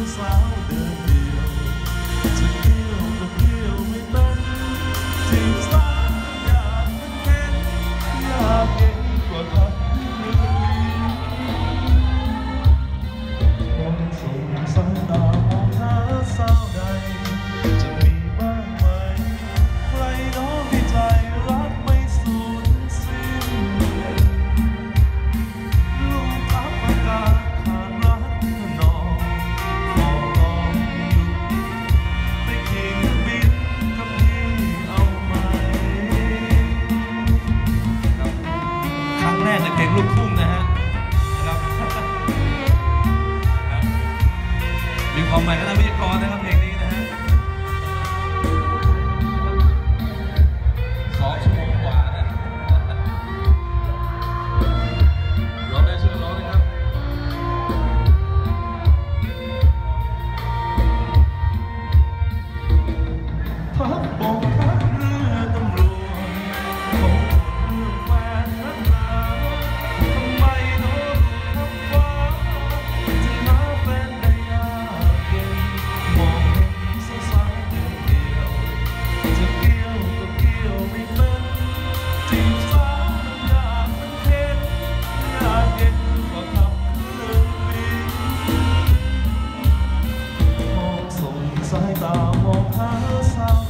สาวเดินเดียวจะเกี่ยวก็เกี่ยวไม่เป็นจีบสาวอยากเห็นอยากเห็นกว่าเขาคนส่งสายตามองหาสาวใดจะมีบ้างไหมใครน้องที่ใจรักไม่สูญสิ้นลูกทับอากาศขาดรักนองขอลองดูไปเคียงบินกับพี่เอาไหมครั้งแรกในเพลงลูกทุ่งนะฮะมีความหมายกับนักวิทยากรนะครับเพลงนี้นะฮะ2 ชั่วโมงกว่านะร้องได้ช่วยร้องนะครับพักบกพักเรือตำรวจคงเรื่องแฟนนักหนาทำไมโน้ตทำฟ้าจะหาแฟนได้ยากเย็นมองเห็นสาวๆเดียวจะเกี่ยวก็เกี่ยวไม่เป็นจีบสาวอยากเห็นอยากเห็นกว่าขับเครื่องบินมองส่งสายตามองหาสาว